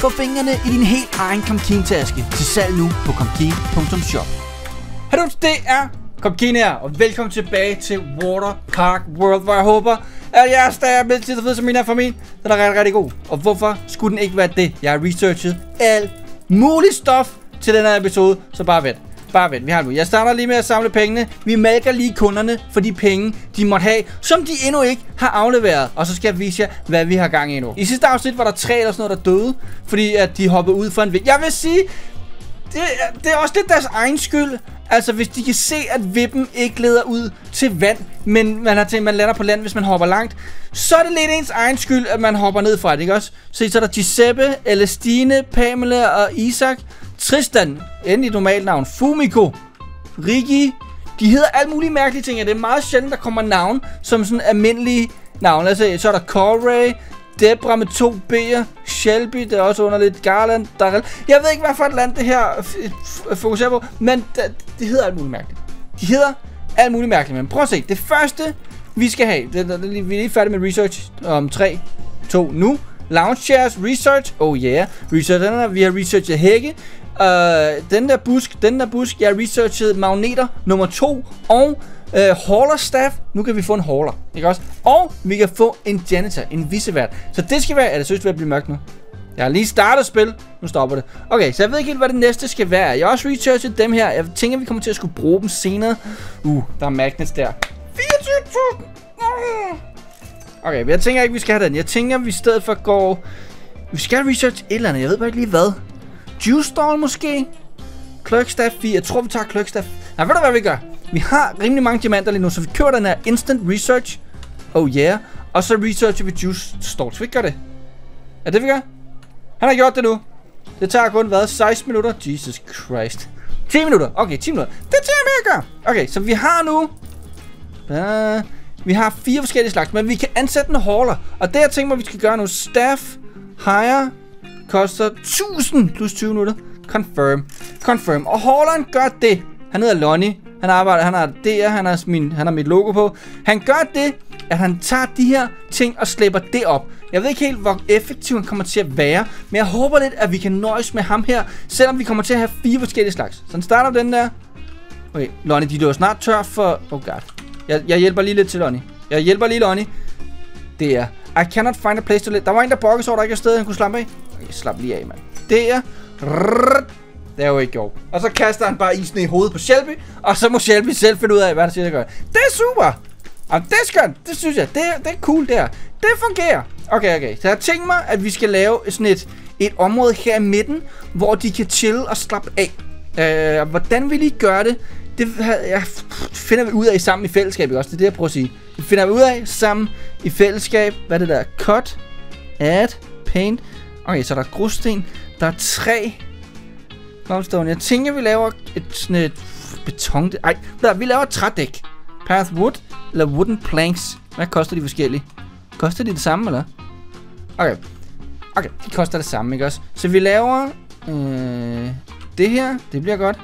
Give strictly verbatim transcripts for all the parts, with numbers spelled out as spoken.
Få fingrene i din helt egen Comkeen-taske til salg nu på comkeen punktum shop. Hallo, det er Comkeen her, og velkommen tilbage til Water Park World, hvor jeg håber, at jeres dag er blevet til at vide som min er for min. Den er rigtig, rigtig god. Og hvorfor skulle den ikke være det? Jeg har researchet alt muligt stof til den her episode, så bare vent. Bare vent, vi har nu. Jeg starter lige med at samle pengene. Vi malker lige kunderne for de penge, de måtte have, som de endnu ikke har afleveret. Og så skal jeg vise jer, hvad vi har gang i nu. I sidste afsnit var der tre eller sådan noget, der døde, fordi at de hoppede ud for en væg. Jeg vil sige, det, det er også lidt deres egen skyld. Altså, hvis de kan se, at vippen ikke leder ud til vand, men man har tænkt, man lander på land, hvis man hopper langt, så er det lidt ens egen skyld, at man hopper ned fra det, ikke også? Se, så er der Giuseppe, Elestine, Pamela og Isak, Tristan, endelig normalt navn, Fumiko, Rigi. De hedder alle mulige mærkelige ting, og det er meget sjældent, der kommer navn som sådan almindelige navn. Altså, så er der Corey, Debra med to B'er, Shelby, det er også underligt, Garland, Darrell. Jeg ved ikke, hvad for et land det her fokuserer på, men det hedder alt muligt mærkeligt. De hedder alt muligt mærkeligt, men prøv at se. Det første, vi skal have, det, det, det, vi er lige færdige med research om tre, to, nu. Lounge chairs, research, oh yeah. Research, den her, vi har researchet hække. Uh, den der busk, den der busk, jeg har researchet magneter, nummer to, og uh, hauler staff. Nu kan vi få en hauler, ikke også? Og vi kan få en janitor, en visevært. Så det skal være, er det synes ved at blive mørkt nu? Jeg har lige startet spil, nu stopper det. Okay, så jeg ved ikke helt, hvad det næste skal være. Jeg har også researchet dem her. Jeg tænker, vi kommer til at skulle bruge dem senere. Uh, der er magnets der. fireogtyve tusind! Okay, men jeg tænker ikke, vi skal have den. Jeg tænker, vi i stedet for går... Vi skal have research et eller andet. Jeg ved bare ikke lige hvad. Juice Stall måske? Clerkstaff fire. Jeg tror, vi tager Clerkstaff. Nej, ved du hvad vi gør? Vi har rimelig mange diamanter lige nu, så vi kører den her Instant Research. Oh yeah. Og så researcher vi Juice Stall. Så vi gør det. Er det vi gør? Han har gjort det nu. Det tager kun hvad? seksten minutter? Jesus Christ. ti minutter. Okay, ti minutter. Det tager vi at gøre. Okay, så vi har nu... Uh, vi har fire forskellige slags, men vi kan ansætte en hauler. Og det jeg tænker mig, vi skal gøre nu. Staff, hire, koster tusind plus tyve minutter. Confirm. Confirm. Og hauleren gør det. Han hedder Lonnie. Han arbejder, han har D R, han har, min, han har mit logo på. Han gør det, at han tager de her ting og slæber det op. Jeg ved ikke helt, hvor effektiv han kommer til at være, men jeg håber lidt, at vi kan nøjes med ham her, selvom vi kommer til at have fire forskellige slags. Så den starter den der. Okay, Lonnie, de løber snart tør for... Oh god. Jeg, jeg hjælper lige lidt til Lonnie. Jeg hjælper lige Lonnie. Det er... I cannot find a place to live. Der var en, der brokkede, så der ikke er sted, han kunne slappe af. Okay, slap lige af, mand. Det er... Det er jo ikke gjort. Og så kaster han bare isen i hovedet på Shelby, og så må Shelby selv finde ud af, hvad der siger, der gør. Det er super! Og det er skønt, det synes jeg. Det er, det er cool, det her. Det fungerer. Okay, okay. Så jeg tænker mig, at vi skal lave sådan et, et område her i midten, hvor de kan chille og slappe af. Øh, hvordan vi lige gør det, det jeg finder vi ud af sammen i fællesskab, ikke også? Det er det, jeg prøver at sige. Det finder vi ud af sammen i fællesskab. Hvad er det der? Cut, add, paint. Okay, så der er grussten. Der er træ. Jeg tænker, vi laver et sådan et beton... Ej, der, vi laver et trædæk. Path wood eller wooden planks. Hvad koster de forskellige? Koster de det samme, eller? Okay. Okay, de koster det samme, ikke også? Så vi laver... Øh, det her, det bliver godt.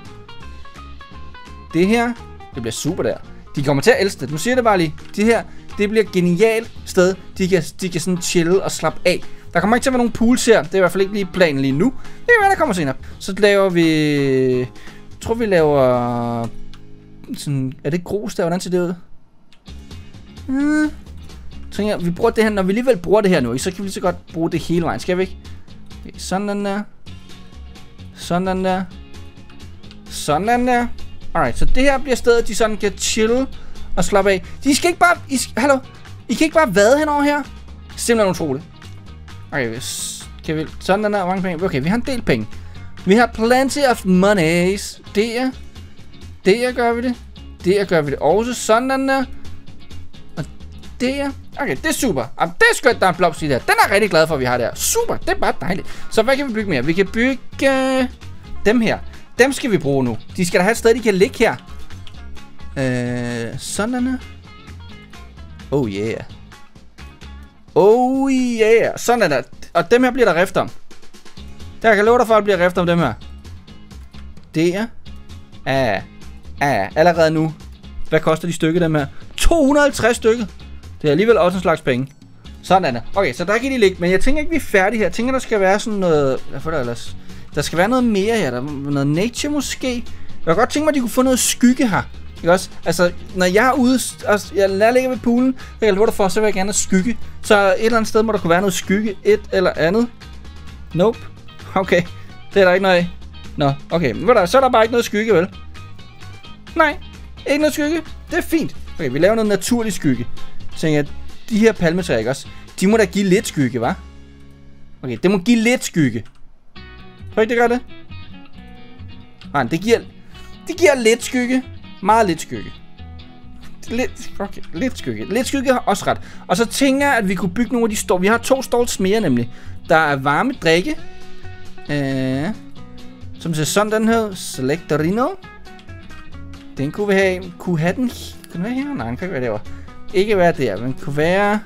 Det her, det bliver super der. De kommer til at elske det. Nu siger jeg det bare lige. Det her, det bliver et genialt sted. De kan, de kan sådan chille og slappe af. Der kommer ikke til at være nogen pools her. Det er i hvert fald ikke lige planen lige nu. Det kan være, der kommer senere. Så laver vi... Jeg tror, vi laver... Sådan... Er det grus der? Hvordan ser det ud? Hmm. Tænker jeg, vi bruger det her... Når vi alligevel bruger det her nu, så kan vi lige så godt bruge det hele vejen. Skal vi ikke? Okay, sådan den der. Sådan der. Sådan der. Alright, så det her bliver stedet, de sådan kan chill og slappe af. De skal ikke bare... I skal, hallo? I kan ikke bare vade henover her? Simpelthen utroligt. Okay, kan vi... Sådan den der, mange penge. Okay, vi har en del penge. Vi har plenty of monies. Det er... Det er gør vi det. Det er gør vi det også. Sådan den der. Og det er... Okay, det er super. Jamen, det er skønt, der er en blomst i der. Den er jeg rigtig glad for, at vi har der. Super, det er bare dejligt. Så hvad kan vi bygge mere? Vi kan bygge... Øh, dem her. Dem skal vi bruge nu. De skal da have et sted, de kan ligge her. Øh, sådan der. Oh yeah. Oh yeah. Sådan der. Og dem her bliver der rift om. Der kan love dig for, at der bliver rift om dem her. Det er... Ah. Ah, allerede nu. Hvad koster de stykker, dem her? to hundrede og halvtreds stykker. Det er alligevel også en slags penge. Sådan der. Okay, så der kan de ligge. Men jeg tænker ikke, vi er færdige her. Jeg tænker, der skal være sådan noget... Hvad for der ellers? Der skal være noget mere her. Der er noget nature måske. Jeg kan godt tænke mig, at de kunne få noget skygge her. Ikke også? Altså, når jeg er ude... Altså, jeg lader ligge ved poolen. Jeg kan love dig for, så vil jeg gerne have skygge. Så et eller andet sted må der kunne være noget skygge. Et eller andet. Nope. Okay. Det er der ikke noget af. Nå, okay. Men så er der bare ikke noget skygge, vel? Nej. Ikke noget skygge. Det er fint. Okay, vi laver noget naturlig skygge. Så tænker jeg, de her palmetræer, ikke også? De må da give lidt skygge, hva'? Okay, det må give lidt skygge. Tror ikke, det gør det? Nej, det giver... Det giver lidt skygge. Meget lidt skygge. Lidt, okay, lidt skygge. Lidt skygge har også ret. Og så tænker jeg, at vi kunne bygge nogle af de stål. Vi har to stalls mere, nemlig. Der er varme drikke. Øh, som ser sådan den her. Selectorino. Den kunne vi have... Kunne have den... Kunne den være her? Nej, den kan ikke være derovre. Ikke være der, men kunne være...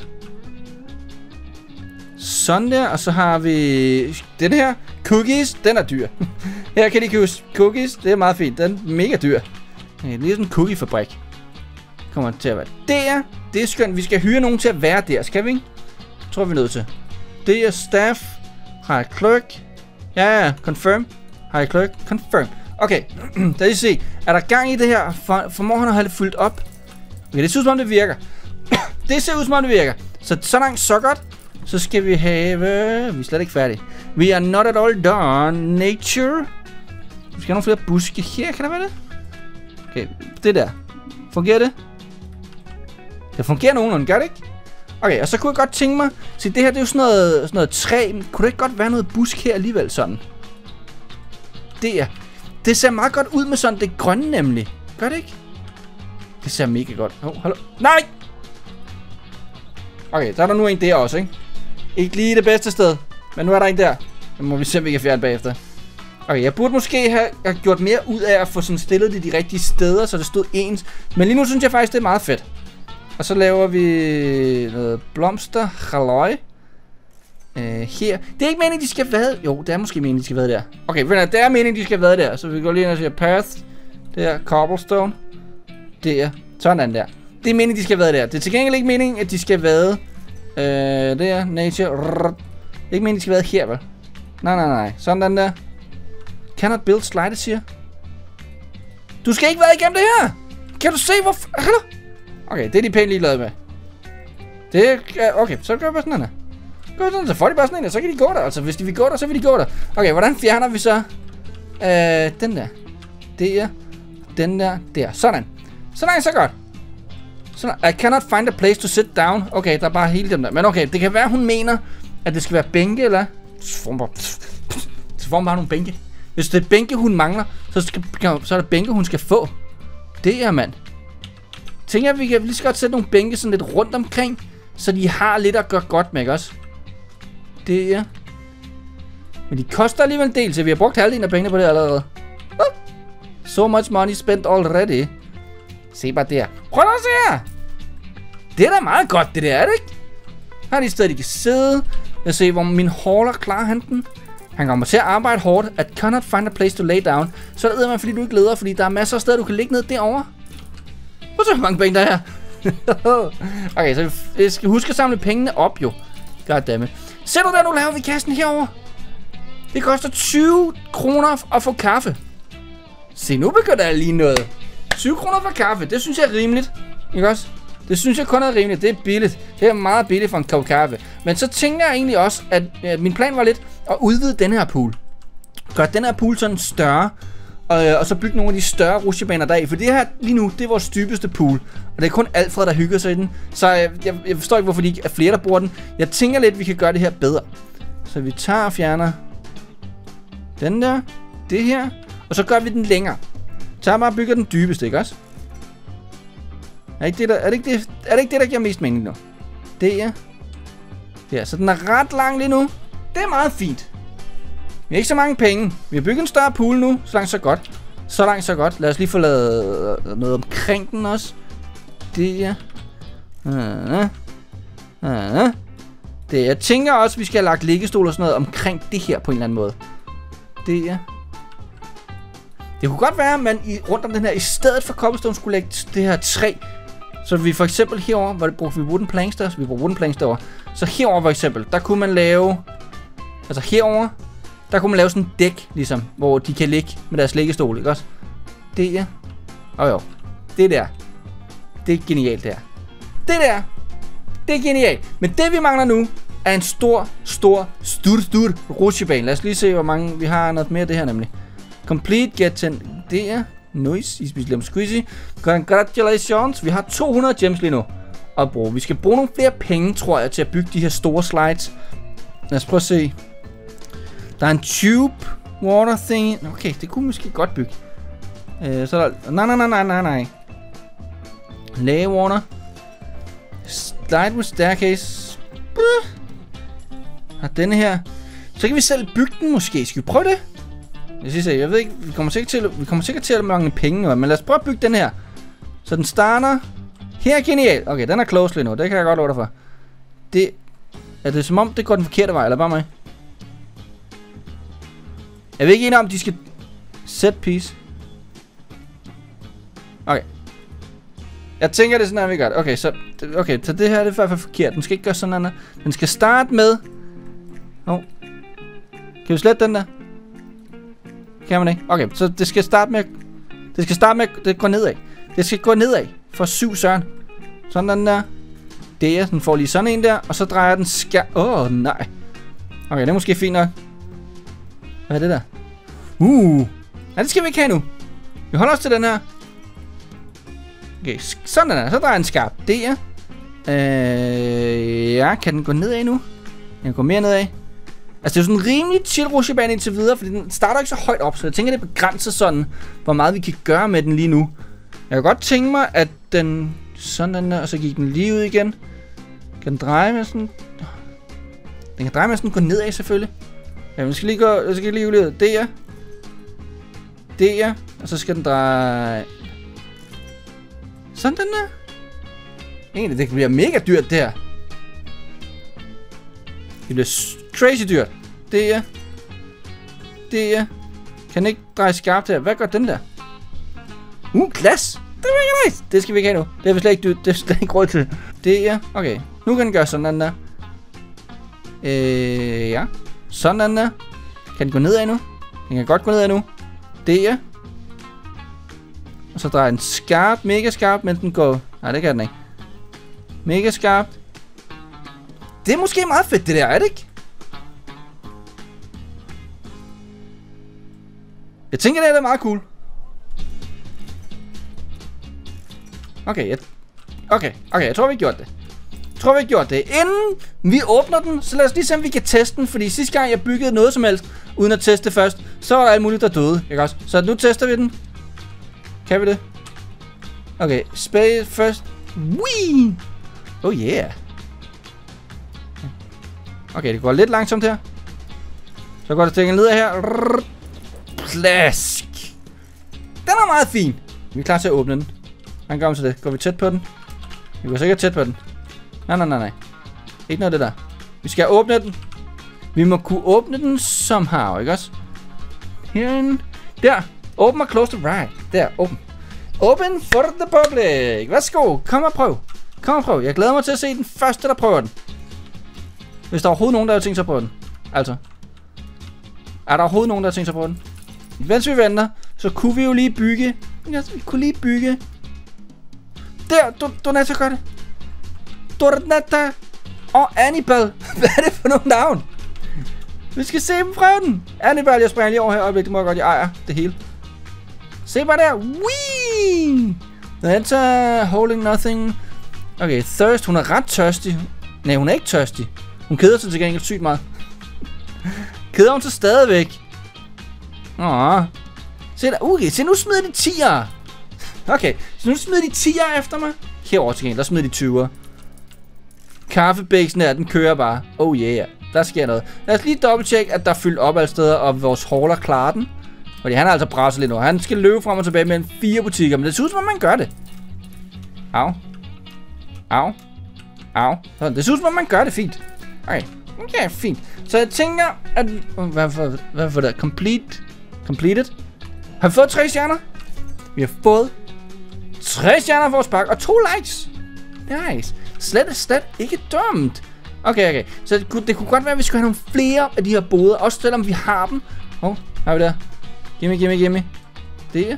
Sådan der, og så har vi... Den her. Cookies, den er dyr. Her kan de købe cookies, det er meget fint. Den er mega dyr. Det er lige sådan en cookiefabrik. Kommer til at være der. Det er skønt, vi skal hyre nogen til at være der, skal vi ikke? Tror vi er nødt til. Det er staff. Hej clerk. Ja, ja, confirm. Hej clerk, confirm. Okay, lad os se. Er der gang i det her? For, formår han at have det fyldt op? Okay, det ser ud som om det virker. Det ser ud som om det virker. Så så langt, så godt. Så skal vi have... Vi er slet ikke færdige. We are not at all done. Nature. Vi skal have nogle flere buske her, kan der være det? Okay, det der. Fungerer det? Det fungerer nogenlunde, gør det ikke? Okay, og så kunne jeg godt tænke mig... Se, det her det er jo sådan noget, sådan noget træ. Kunne det ikke godt være noget busk her alligevel sådan? Det er... Det ser meget godt ud med sådan det grønne nemlig. Gør det ikke? Det ser mega godt. Åh, oh, hallo. Nej! Okay, der er der nu en der også, ikke? Ikke lige det bedste sted. Men nu er der en der. Nu må vi se, om vi kan fjerne bagefter. Okay, jeg burde måske have, have gjort mere ud af at få sådan stillet det de rigtige steder, så det stod ens. Men lige nu synes jeg faktisk, det er meget fedt. Og så laver vi noget blomster. Halløj. Uh, her. Det er ikke meningen, de skal være... Jo, det er måske meningen, de skal være der. Okay, det er meningen, de skal være der. Så vi går lige ind og siger path. Der, cobblestone. Der. Sådan der. Det er meningen, de skal være der. Det er til gengæld ikke meningen, at de skal være... Uh, der, nature. Rrr. Det er ikke meningen, de skal være her, vel? Nej, nej, nej. Sådan der. Cannot build slide, siger. Du skal ikke være igennem det her! Kan du se, hvor... Hallo? Okay, det er de pænt ligeglade med. Det er... Okay, så gør vi bare sådan her. Gør sådan, så får de bare sådan en, og så kan de gå der. Altså, hvis de vil gå der, så vil de gå der. Okay, hvordan fjerner vi så... Øh, den der. Der. Den der. Der. Sådan. Sådan, så godt. Sådan. I cannot find a place to sit down. Okay, der er bare hele dem der. Men okay, det kan være, hun mener, at det skal være bænke, eller... Så får hun bare... Så får hun bare nogle bænke. Hvis det er bænke, hun mangler, så, skal, så er det bænke, hun skal få. Det er, mand. Tænker jeg, vi kan lige så godt sætte nogle bænke sådan lidt rundt omkring, så de har lidt at gøre godt med, ikke også? Det er... Men de koster alligevel en del, så vi har brugt halvdelen af pengene på det allerede. So much money spent already. Se bare der. Prøv at se her. Det er da meget godt, det der, er det ikke? Her er de steder, de kan sidde. Jeg ser, hvor min hauler klarer han den. Han kommer til at arbejde hårdt. At cannot find a place to lay down. Så er det man, fordi du ikke leder, fordi der er masser af steder, du kan ligge ned derovre. Hvor så mange penge der er her? Okay, så vi skal huske at samle pengene op, jo. Goddammit. Se du der, nu laver vi kassen herover. Det koster tyve kroner at få kaffe. Se, nu begynder jeg lige noget. tyve kroner for kaffe, det synes jeg er rimeligt. Ikke også? Det synes jeg kun er rimeligt. Det er billigt. Det er meget billigt for en kop kaffe. Men så tænker jeg egentlig også, at øh, min plan var lidt at udvide den her pool. Gør den her pool sådan større. Og, øh, og så bygge nogle af de større rutsjebaner deri. For det her lige nu, det er vores dybeste pool. Og det er kun Alfred, der hygger sig i den. Så øh, jeg, jeg forstår ikke, hvorfor de ikke er flere, der bruger den. Jeg tænker lidt, at vi kan gøre det her bedre. Så vi tager og fjerner den der. Det her. Og så gør vi den længere. Så bare og bygger den dybeste, ikke også? Er, ikke det, der, er, det ikke det, er det ikke det, der giver mest mening nu? Det er... Ja, så den er ret lang lige nu. Det er meget fint. Vi har ikke så mange penge. Vi har bygget en større pool nu. Så langt så godt. Så langt så godt. Lad os lige få lavet noget omkring den også. Det er... Uh, uh, det jeg tænker også, at vi skal have lagt liggestol og sådan noget omkring det her på en eller anden måde. Det er... Det kunne godt være, at man i, rundt om den her, i stedet for cobblestone, skulle lægge det her træ. Så vi for eksempel herover, hvor det brugte vi wooden planks der, så vi bruger wooden planks derovre. Så herover for eksempel, der kunne man lave... Altså herover, der kunne man lave sådan en dæk, ligesom, hvor de kan ligge med deres liggestol, ikke også? Det ja. Åh oh, jo. Det der. Det er genialt, det her. Det der. Det er genialt. Men det vi mangler nu, er en stor, stor, stor, stor rutsjebane. Lad os lige se, hvor mange vi har. Noget mere af det her nemlig. Complete, get ten. Det er nice. I spiser lidt squeezy. Congratulations. Vi har to hundrede gems lige nu at bruge. Vi skal bruge nogle flere penge, tror jeg, til at bygge de her store slides. Lad os prøve at se. Der er en tube water thing. Okay, det kunne måske godt bygge. Øh, så der... Nej, nej, nej, nej, nej, nej. Lay water. Slide with staircase. Buh. Har denne her. Så kan vi selv bygge den måske. Skal vi prøve det? Jeg siger, jeg ved ikke, vi kommer sikkert til, vi kommer sikkert til at mangle penge, men lad os prøve at bygge den her. Så den starter. Her er genial. Okay, den er close lige nu. Det kan jeg godt love dig for. Det er det som om det går den forkerte vej, eller bare mig? Jeg ved ikke enige om de skal set piece. Okay. Jeg tænker det er sådan her vi gør det. Okay, så okay, så det her er det i hvert fald forkert. Den skal ikke gøre sådan her. Den skal starte med. Åh. Oh. Kan vi slette den der? Kan man ikke? Okay, så det skal starte med. Det skal starte med. Det går nedad. Det skal gå nedad for syv søren. Sådan den der. Det er, den får lige sådan en der, og så drejer den skær... Åh, oh, nej. Okay, det er måske fint nok. Hvad er det der? Uh. Ja, det skal vi ikke have nu. Vi holder os til den her. Okay, sådan den der. Så drejer den skarp. Det er. Øh, ja, kan den gå nedad nu? Den kan gå mere nedad. Altså, det er jo sådan en rimelig chill rutsjebane indtil videre, fordi den starter ikke så højt op, så jeg tænker, det begrænser sådan, hvor meget vi kan gøre med den lige nu. Jeg kan godt tænke mig, at den... Sådan den der, og så gik den lige ud igen. Kan den dreje med sådan... Den kan dreje med sådan gå nedad selvfølgelig. Ja, den skal lige gå... Den skal lige ud. Det er. Det er. Og så skal den dreje... Sådan den der. Egentlig, det bliver mega dyrt det her. Det bliver crazy dyrt. Det er. Det er. Kan den ikke dreje skarpt her? Hvad gør den der? Uh, glas! Det er mega nice! Det skal vi ikke have nu. Det er vi slet ikke, det er slet ikke råd til. Det er. Okay. Nu kan den gøre sådan den der. Øh, ja. Sådan den der. Kan den gå nedad nu? Den kan godt gå nedad nu. Det er. Og så drejer den skarpt, mega skarpt, men den går... Nej, det kan den ikke. Mega skarpt. Det er måske meget fedt, det der, er det ikke? Jeg tænker, det er meget cool. Okay, jeg... Okay, okay, jeg tror, vi har gjort det. Jeg tror, vi har gjort det. Inden vi åbner den, så lad os lige se, om vi kan teste den. Fordi sidste gang, jeg byggede noget som helst, uden at teste først, så var der alt muligt, der døde. Ikke også? Så nu tester vi den. Kan vi det? Okay, space first. Wee! Oh yeah. Okay, det går lidt langsomt her. Så går det til ned her. Plask. Den er meget fin. Vi er klar til at åbne den. Han kommer til det. Går vi tæt på den? Vi går sikkert tæt på den. Nej, nej, nej, nej. Ikke noget af det der. Vi skal åbne den. Vi må kunne åbne den somehow, ikke også? Herinde. Der. Open og close the right. Der, åben. Open for the public. Værsgo. Kom og prøv. Kom og prøv. Jeg glæder mig til at se den første, der prøver den. Hvis der er overhovedet nogen, der har tænkt sig på den. Altså. Er der overhovedet nogen, der har tænkt sig på den? Mens vi venter, så kunne vi jo lige bygge. Ja, vi kunne lige bygge. Der, du, Donata gør det. Donata og Annibal. Hvad er det for nogle navn? Vi skal se dem prøve den. Annibal, jeg springer lige over her øjeblik. Det må jeg godt, jeg ejer det hele. Se bare der. Whee! Donata holding nothing. Okay, thirst. Hun er ret tørstig. Nej, hun er ikke tørstig. Hun keder sig til gengæld sygt meget. Keder hun sig stadigvæk. Åh. Se der. Okay, se nu smider de tiere. Okay, så nu smider de tiere efter mig. Herovre til gengæld, der smider de tyvere. Kaffebæksen her, den kører bare. Oh yeah, der sker noget. Lad os lige dobbelttjekke, at der er fyldt op alle steder, og vores hauler klarer den. Fordi han er altså presset lidt nu. Han skal løbe frem og tilbage mellem fire butikker, men det ser ud som om man gør det. Au. Au. Au. Så det ser ud som om man gør det fint. Okay. Okay, fint. Så jeg tænker, at... Hvad for, hvad for det? Complete? Completed? Har vi fået tre stjerner? Vi har fået tre stjerner for vores pakke, og to likes. Nice. Slet og slet ikke dumt. Okay, okay. Så det kunne, det kunne godt være, at vi skulle have nogle flere af de her boder. Også selvom vi har dem. Åh, oh, har vi der. Gimme, gimme, gimme. Det.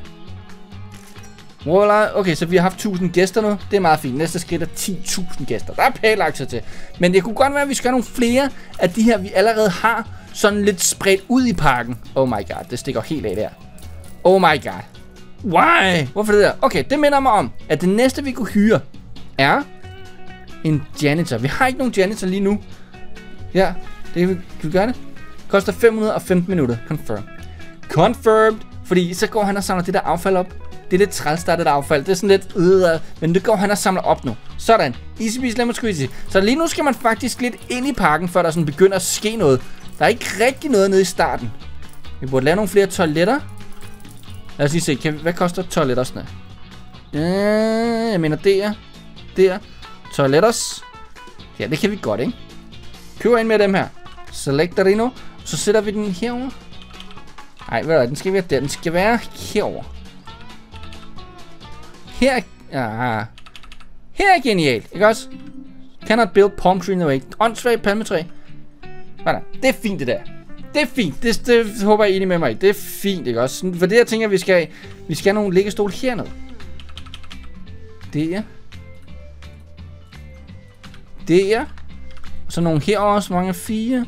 Okay, så vi har haft tusind gæster nu. Det er meget fint. Næste skridt er ti tusind gæster. Der er pænt lagt sig til. Men det kunne godt være, at vi skal have nogle flere af de her, vi allerede har. Sådan lidt spredt ud i parken. Oh my god, det stikker helt af der. Oh my god. Why? Hvorfor det der? Okay, det minder mig om, at det næste vi kunne hyre er en janitor. Vi har ikke nogen janitor lige nu. Ja, det kan vi gøre det. Koster fem hundrede og femten minutter. Confirm. Confirmed. Fordi så går han og samler det der affald op. Det er lidt trælstartet affald. Det er sådan lidt øh, men det går han og samler op nu. Sådan. Easy peasy lemon squeezy. Så lige nu skal man faktisk lidt ind i parken, før der sådan begynder at ske noget. Der er ikke rigtig noget nede i starten. Vi burde lave nogle flere toiletter. Lad os lige se. Kan vi, hvad koster toiletter sådan her? Øh, jeg mener det er. Det er. Toiletters. Ja, det kan vi godt, ikke? Køber ind med dem her. Select Rino. Så sætter vi den herover. Nej, hvad er det? Den skal være der. Den skal være herover. Her er... Ah. Her er genialt, ikke også? Cannot build palm tree in the way. Åndssvagt palmetræ. Sådan. Det er fint, det der. Det er fint. Det, det håber jeg enig med mig i. Det er fint, ikke også? For det, jeg tænker, vi skal... Vi skal have nogle liggestol hernede. Det er... Det er... Og så nogle herovre, så mange fire.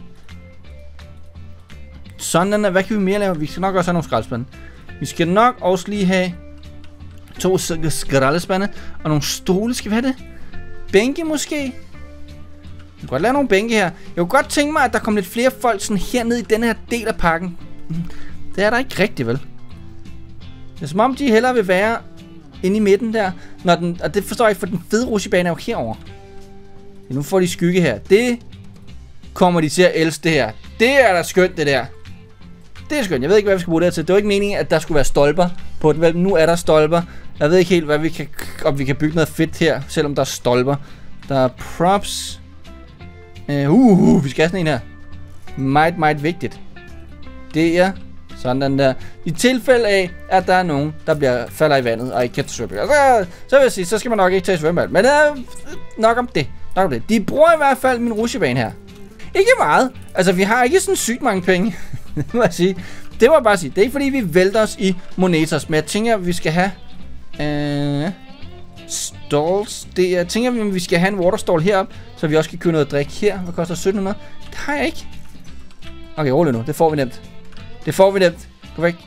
Sådan der. Hvad kan vi mere lave? Vi skal nok også have nogle skraldespande. Vi skal nok også lige have... To skraldespande. Og nogle stole. Skal vi have det? Bænke måske? Vi kan godt lave nogle bænke her. Jeg kunne godt tænke mig, at der kom lidt flere folk sådan hernede i den her del af parken. Det er der ikke rigtigt, vel? Det er som om, de hellere vil være inde i midten der. Når den, og det forstår jeg ikke, for den fede rutsjebane er jo herover. Ja, nu får de skygge her. Det kommer de til at elske det her. Det er da skønt, det der. Det er skønt. Jeg ved ikke, hvad vi skal bruge det her til. Det var ikke meningen, at der skulle være stolper på den. Nu er der stolper. Jeg ved ikke helt, hvad vi kan, om vi kan bygge noget fedt her, selvom der er stolper. Der er props. Uh, uh, vi skal have sådan en her. Meget, meget vigtigt. Det er sådan den der. I tilfælde af, at der er nogen, der bliver falder i vandet og ikke kan svømme. Så, så vil jeg sige, så skal man nok ikke tage svømmehalm. Men uh, nok om det. Nok om det. De bruger i hvert fald min rutsjebane her. Ikke meget. Altså, vi har ikke sådan sygt mange penge. Det må jeg sige. Det må jeg bare sige. Det er ikke fordi, vi vælter os i monetos. Men jeg tænker, at vi skal have... Uh, stalls. Det, jeg tænker, at vi skal have en waterstall heroppe, så vi også kan købe noget drik her. Hvad koster sytten hundrede? Det har jeg ikke. Okay, rolig nu. Det får vi nemt. Det får vi nemt. Gå væk.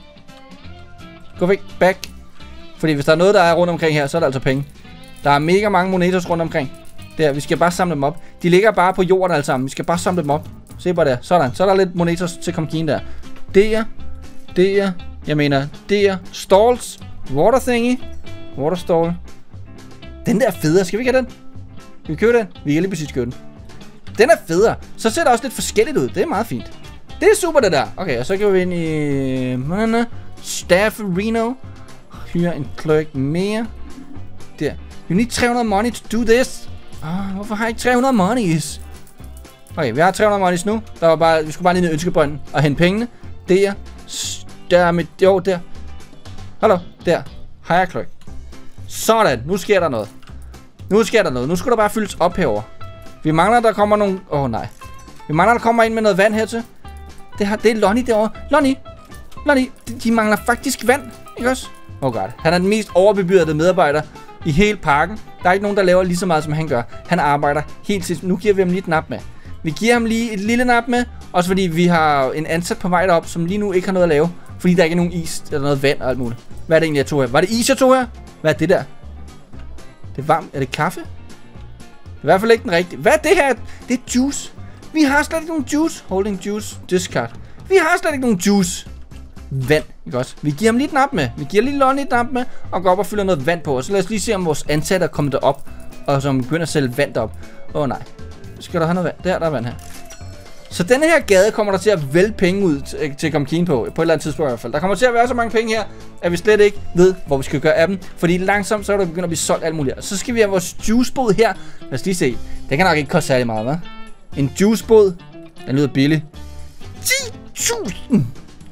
Gå væk. Back. Fordi hvis der er noget, der er rundt omkring her, så er der altså penge. Der er mega mange monetos rundt omkring. Der, vi skal bare samle dem op. De ligger bare på jorden alle sammen. Vi skal bare samle dem op. Se bare der. Sådan. Så er der lidt monetos til komkien der. Det er. Det er. Jeg mener, det er. Stalls. Water thingy. Waterstall. Den der er federe. Skal vi ikke have den? Skal vi købe den? Vi kan lige præcis købe den. Den er federe. Så ser det også lidt forskelligt ud. Det er meget fint. Det er super, det der. Okay, og så kan vi ind i... Staff Reno. Hyre en clerk mere. Der. You need tre hundrede money to do this. Ah, hvorfor har jeg ikke tre hundrede monies? Okay, vi har tre hundrede monies nu. Der var bare, vi skulle bare lige ned i ønskebrønden og hente pengene. Der. Der med... Jo, der. Hallo. Der. Hire clerk. Sådan. Nu sker der noget. Nu sker der noget. Nu skulle der bare fyldes op herover. Vi mangler, der kommer nogle... Åh, oh, nej. Vi mangler, der kommer ind med noget vand hertil. Det, her, det er Lonnie derovre. Lonnie. Lonnie. De, de mangler faktisk vand. Ikke også? Oh god. Han er den mest overbebyrdede medarbejder i hele parken. Der er ikke nogen, der laver lige så meget, som han gør. Han arbejder helt til... Nu giver vi ham lige et nap med. Vi giver ham lige et lille nap med. Også fordi vi har en ansat på vej derop, som lige nu ikke har noget at lave. Fordi der ikke er nogen is eller noget vand og alt muligt. Hvad er det egentlig, jeg tog her? Var det is, jeg tog her? Hvad er det der? Det er varmt. Er det kaffe? I hvert fald ikke den rigtige. Hvad er det her? Det er juice. Vi har slet ikke nogen juice. Holding juice. Discard. Vi har slet ikke nogen juice. Vand. Ikke også? Vi giver ham lige et nap med. Vi giver lige Lonnie et nap med. Og går op og fylder noget vand på. Og så lad os lige se, om vores ansatte er kommet derop. Og som begynder at sælge vand derop. Åh oh, nej. Skal der have noget vand? Der, der er vand her. Så denne her gade kommer der til at vælge penge ud til, til komkien på. På et eller andet tidspunkt i hvert fald. Der kommer til at være så mange penge her, at vi slet ikke ved, hvor vi skal gøre af dem. Fordi langsomt, så er der begyndt at blive solgt alt muligt. Og så skal vi have vores juicebåd her. Lad os lige se. Det kan nok ikke koste særlig meget, hva'? En juicebåd. Den lyder billig. ti tusind.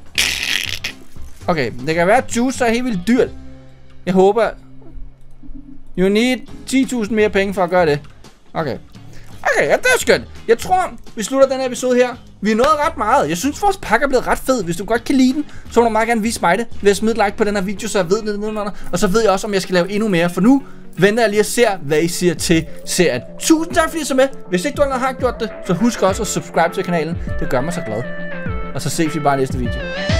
Okay, det kan være, at juice er helt vildt dyrt. Jeg håber... You need ti tusind mere penge for at gøre det. Okay. Okay, ja, det er skønt. Jeg tror, vi slutter den her episode her. Vi er nået ret meget. Jeg synes, vores pakke er blevet ret fed. Hvis du godt kan lide den, så må du meget gerne vise mig det ved at smide et like på den her video, så jeg ved det nedenunder. Og så ved jeg også, om jeg skal lave endnu mere. For nu venter jeg lige og ser, hvad I siger til serien. Tusind tak, fordi I så med. Hvis ikke du allerede har gjort det, så husk også at subscribe til kanalen. Det gør mig så glad. Og så ses vi bare i næste video.